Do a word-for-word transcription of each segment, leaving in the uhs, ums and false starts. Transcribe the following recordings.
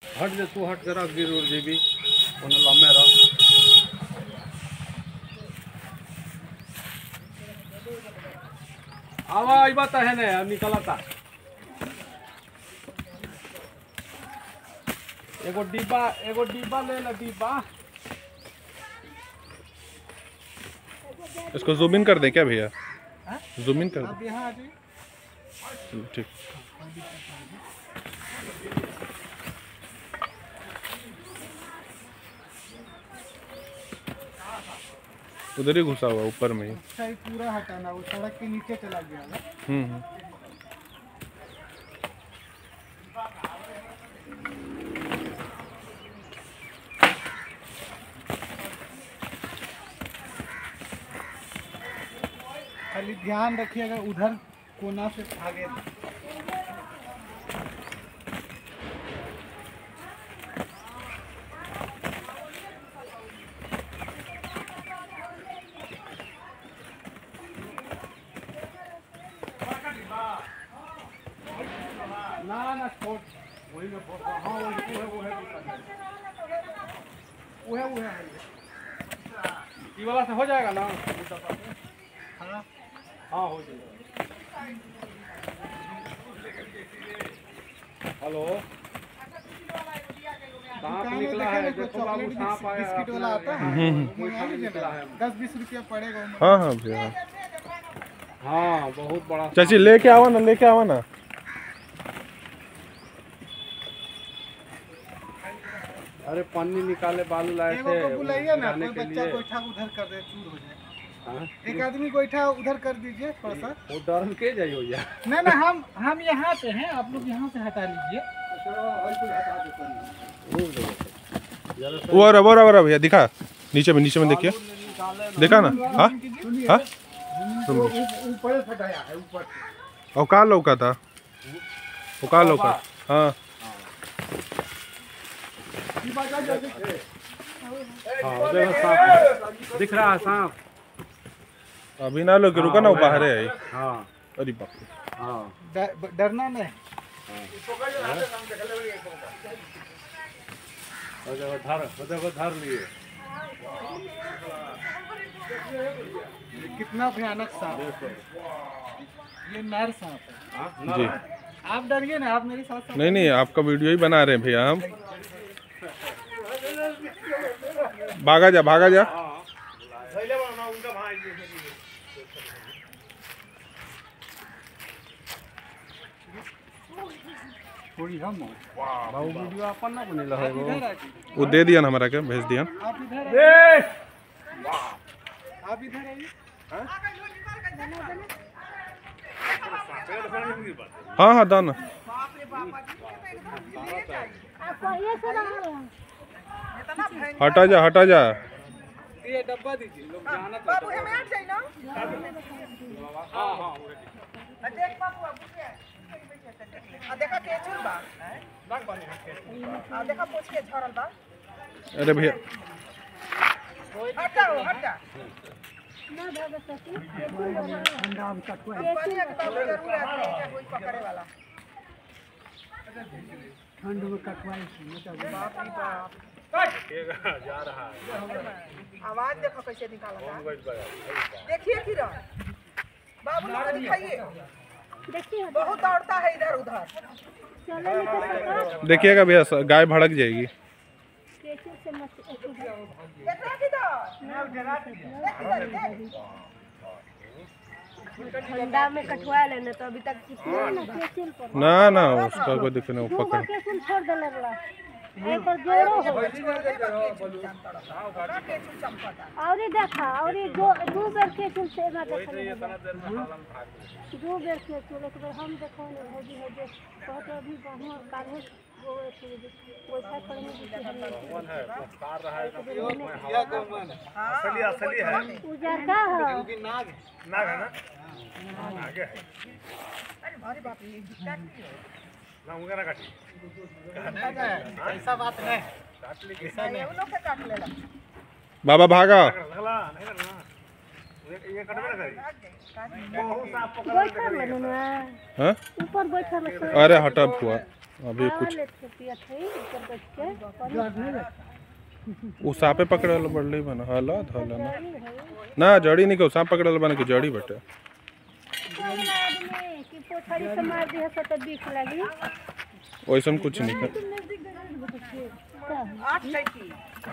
हट जे तू हट जरा गिर उड़ जेबी ओने लम्बे रह। आवा आई बात है ने निकलता एगो डिब्बा एगो डिब्बा ले ले डिब्बा। इसको जूम इन कर दें क्या भैया? जूम इन कर अब यहाँ आ जाइए। ठीक। उधर ही घुसा हुआ ऊपर में ही। अच्छा ही पूरा हटाना वो सड़क के नीचे चला गया ना। हम्म खाली ध्यान रखिएगा उधर कोना से भागे। ना ना छोड़ वही में फोड़। हाँ वो है वो है वो है वो है ये वाला से हो जाएगा ना। हाँ हाँ हो जाएगा। हेलो सांप निकला है देखो बाबू सांप आया बिस्किट वाला आता है दस बीस रुपया पड़ेगा। हाँ हाँ भैया हाँ बहुत बड़ा। चाची लेके आवा ना लेके आवा ना। अरे पन्नी निकाले बालू लाए थे बुलाइए ना कोई बच्चा गोईठा उधर कर दे चूर हो जाए। एक आदमी गोईठा उधर कर दीजिए थोड़ा सा। वो डर के जाइए यार। नहीं ना हम हम यहाँ पे हैं आप लोग यहाँ से हटा लीजिए। वो रहा वो रहा वो रहा भैया दिखा नीचे में नीचे में देखिए देखा ना। हाँ हाँ ऊपर हटाया है ऊपर। और कहाँ लौका था वो कहाँ लौका। हाँ दिख रहा है सांप। अभी ना लोग रुका ना वो बाहर है। हाँ अरे बाप रे। हाँ डरना नहीं। धर धर लिए कितना भयानक सांप ये नर सांप है जी। आप डरिए ना आप मेरे साथ। नहीं नहीं आपका वीडियो ही बना रहे हैं भैया हम। भागा जा भागा जा। थोड़ी हम बाबू वीडियो अपन ना बनेला है वो वो दे दिया ना हमारा क्या भेज दिया। आप इधर आप इधर आइए। हाँ हाँ दाना हटा जा हटा जा। ये डब्बा दीजिए लोग जाना तो बाबू हमें हट जाइए ना। हां हां देख बाबू आ देखा केचुल बा नाक बानी आ देखा पूछ के झरल बा। अरे भैया हट जाओ हट जा ना दादा सती ठंडा में कटवा पानी के बाबू जरूर आते हैं कोई पकड़े वाला। ठंड में कटवाई बाप रे बाप जा रहा है। आवाज देखो कैसे निकाला था। देखिए किरण बाबू लोग को दिखाइए देखिए बहुत दौड़ता है इधर उधर। चलो निकल देखिएगा भैया गाय भड़क जाएगी। कैसे से मत देखा किधर ठंडा में कटवा लेने तो अभी तक कितना ना केचुल पर ना ना उसका कोई दिक्कत नहीं वो दो पकड़। केचुल छोड़ देले वाला एक पर जोरो हो और ये देखा और ये दो दो बार केचुल से ना देखा दो बार केचुल एक बार हम देखो ने होजी हो जे बहुत अभी बढ़िया काहे गोवे थे वैसा पड़ने की कौन है कार रहा है असली असली है उजर का है नाग नाग है ना आगे है अरे भारी बाप रे क्या की ना उनका ना काटी ऐसा बात नहीं काट ली ऐसा नहीं उन लोग के काट लेला बाबा भागा। लगला नहीं लगला ये कटवे ना करी बहुत साफ पकड़ बैठा लेना हाँ ऊपर बैठा ले अरे हटा फुआ अभी कुछ ले थे पिया थे ऊपर बैठ के वो सांपे पकड़ल बढ़ले बना हाला धाला ना ना जड़ी नहीं को सांप पकड़ल बना के जड़ी बटे आदमी कि पोछड़ी से मार दी है तो बीख लगी वैसन कुछ नहीं है आठ टैकी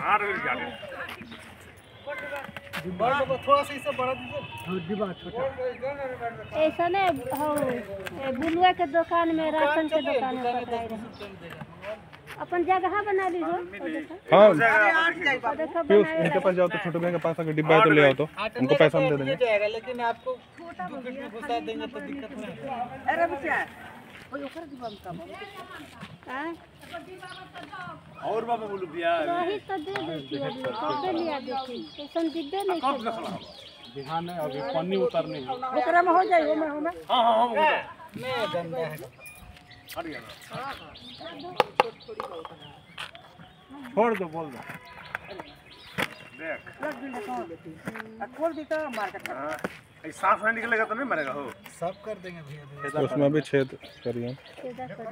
बड़ा बाबा थोड़ा सा इसे बढ़ा दीजिए डिब्बा छोटा ऐसा ने हो बुलुआ के दुकान में राशन के दुकान में पकड़ाई रहे अपन जगह बना लीजिए हाँ देखो फिर बनाए इनके पास जाओ तो छोटे भैया के पास आके डिब्बा है तो ले आओ तो उनको पैसा हम दे देंगे जाएगा लेकिन आपको दो फीट में घुसा देंगे तो दिक्कत नहीं है। अरे बच्चा ओए ओकर दिबा में कब हैं और बाबा बोलू भैया वही तो दे देती है कब लिया देती ऐसा डिब्बे नहीं कर बिहान है अभी पन्नी उतरनी है ओकरा में हो जाई ओ में हो में हां हां हां मैं गंदा है हट गया छोड़ दो बोल दो देख लग भी देखो आ खोल दी तो मार के हां ये सांस नहीं निकलेगा तो नहीं मरेगा हो सब कर देंगे भैया भैया। उसमें भी छेद करिए सीधा कर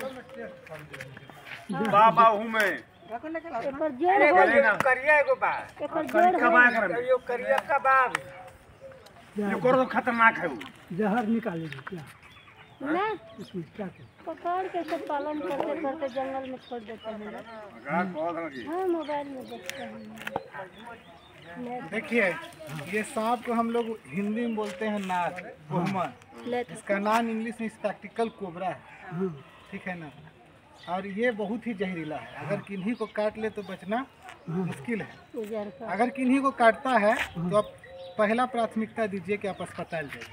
बाबा हूं मैं ढक्कन लेके ला एकर जोड़ हो करिया एगो बा एकर जोड़ हो यो करिया कबाब ये करो खतरनाक है वो जहर निकालेंगे क्या ना इसमें क्या पकड़ के सब पालन करते करते जंगल में छोड़ देते हैं हाँ मोबाइल में देखते हैं देखिए ये सांप को हम लोग हिंदी में बोलते हैं नाग कोहमन लेट इसका नाम इंग्लिश में स्पैक्टिकल कोबरा है ठीक है ना और ये बहुत ही जहरीला है अगर किन्हीं को काट ले तो बचना मुश्किल है उजर का अगर किन्हीं को काटता है तो आप पहला प्राथमिकता दीजिए कि आप अस्पताल जाइए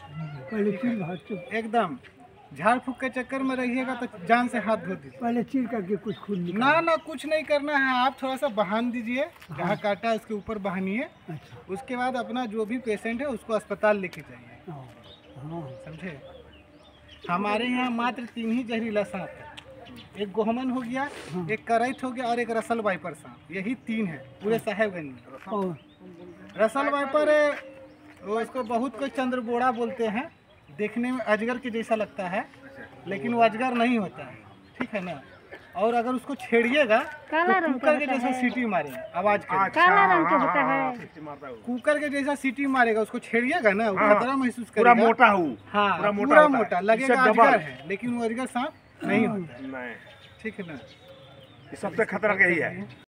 एकदम झाड़ फूक के चक्कर में रहिएगा तो जान से हाथ धो दीजिए पहले चीर करके कुछ खून ना ना कुछ नहीं करना है आप थोड़ा सा बहान दीजिए जहाँ काटा है उसके ऊपर बहानिए उसके बाद अपना जो भी पेशेंट है उसको अस्पताल लेके जाइए समझे हमारे यहाँ मात्र तीन ही जहरीला सांप है एक गोहमन हो गया एक करैत हो गया और एक रसल वाइपर सांप यही तीन है पूरे साहेबगंज में रसल वाइपर वो उसको बहुत कोई चंद्रबोड़ा बोलते हैं देखने में अजगर के जैसा लगता है लेकिन वो अजगर नहीं होता है ठीक है ना और अगर उसको छेड़िएगा काला तो रंग कुकर के जैसा सीटी मारेगा आवाज के काला रंग के होता है कुकर के जैसा सीटी मारेगा उसको छेड़िएगा ना वो खतरा महसूस करेगा पूरा मोटा हूँ हाँ पूरा मोटा पूरा होता है। मोटा लगेगा इससे डबल। अजगर है लेकिन वो अजगर सांप नहीं होता है नहीं ठीक है ना ये सबसे खतरा यही है